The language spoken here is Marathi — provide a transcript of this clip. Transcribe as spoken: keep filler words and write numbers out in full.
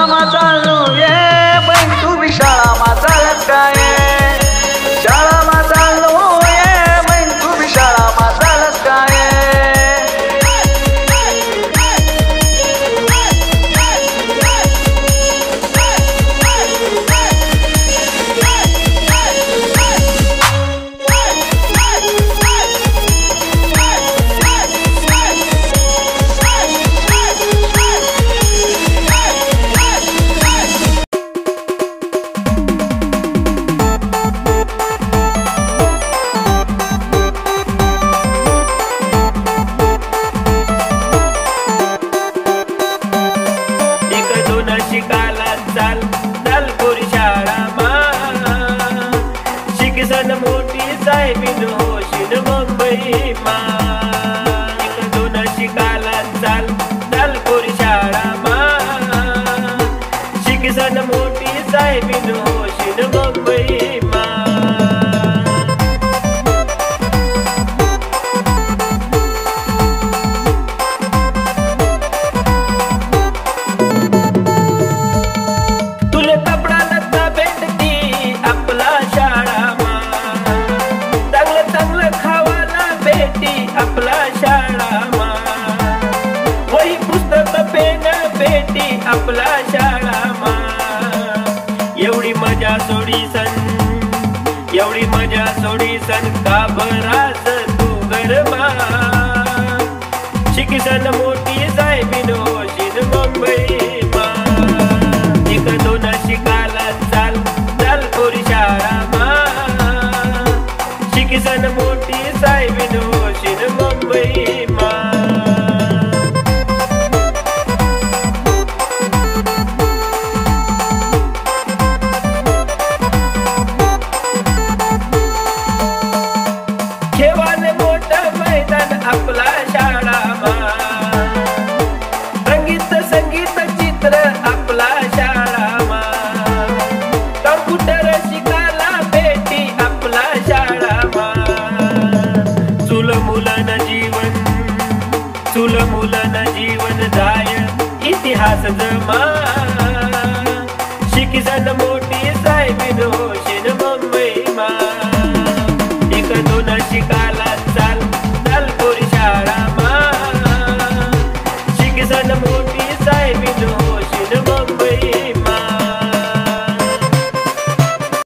मा चाललो ये पण तू बी शाळा मा चालत काय शाळा मा चाललो ये पण तू बी शाळा मा चालत काय शिकाला चाल चाल पोरी शाळा मा शिकसन मोठी साहेबीन होशील मुंबई मा एक दोन शिकाला चाल चाल पोरी शाळा मा शिकसन मोठी साहेबीन होशील मुंबई मा आपला शाळा मा वही पुस्तक पेन भेटी आपला शाळा मा एवढी मजा सोडी सन एवढी मजा सोडी सन का बरास तू गरमा शिकसन मोठी साहेबीन होशील मुंबई मा एक दोन शिकाला चाल चाल पोरी शाळा मा शिकसन मोठी साहेबीन होशील मुंबई मा खेवाने मोठं मैदान आपला शाळा मा रंगीत संगीत चित्र आपला शाळा मा कम्प्युटर शिकायला भेटी आपला शाळा मा चुल मुलन जीवन चुल मुलन जीवन जाय इतिहास जमा